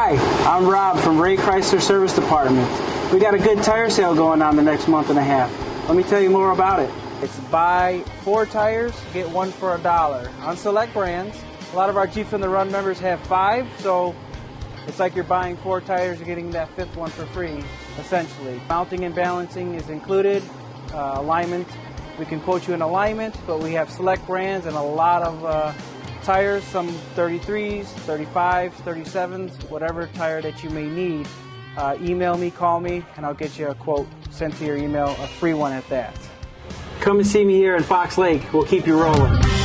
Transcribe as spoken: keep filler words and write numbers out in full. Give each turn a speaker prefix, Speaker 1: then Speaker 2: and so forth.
Speaker 1: Hi, I'm Rob from Ray Chrysler Service Department. We got a good tire sale going on the next month and a half. Let me tell you more about it. It's buy four tires, get one for a dollar on select brands. A lot of our Jeeps on the Run members have five, so it's like you're buying four tires, you're getting that fifth one for free, essentially. Mounting and balancing is included, uh, alignment. We can quote you an alignment, but we have select brands and a lot of uh, tires, some thirty-threes, thirty-fives, thirty-sevens, whatever tire that you may need. Uh, email me, call me, and I'll get you a quote sent to your email, a free one at that. Come and see me here in Fox Lake. We'll keep you rolling.